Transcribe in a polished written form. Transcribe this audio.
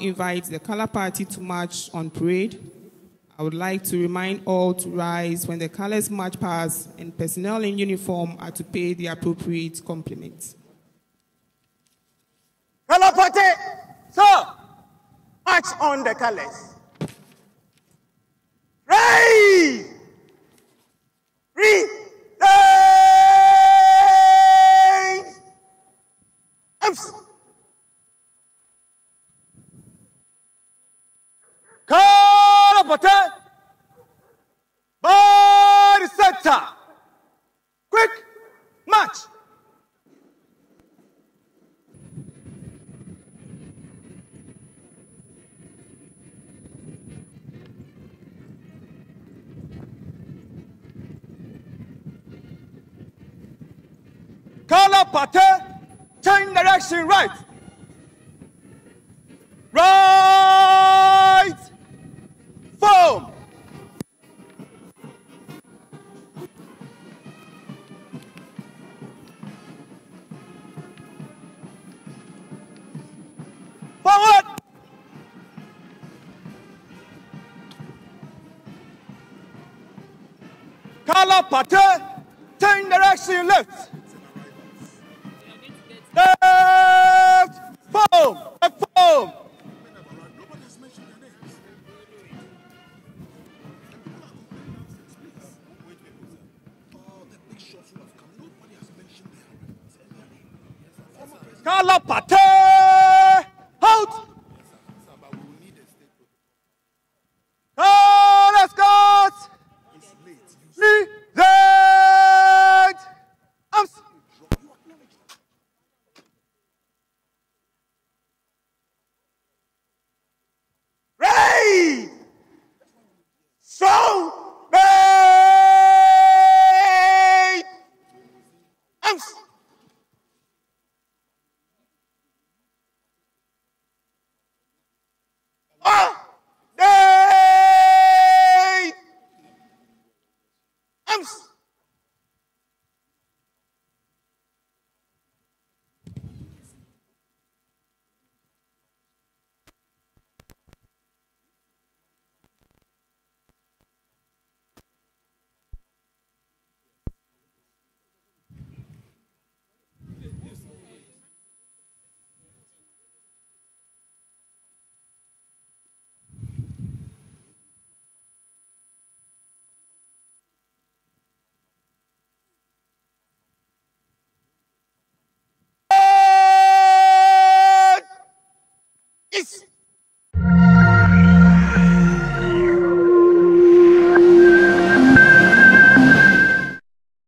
invite the color party to march on parade. I would like to remind all to rise when the colors march past and personnel in uniform are to pay the appropriate compliments. Color party, sir, march on the colors. Rise! Kalapate, body center, quick march. Kalapate, turn direction right. Right, form. Forward. Kalapate, turn direction left. Left, form, form. Kalapate.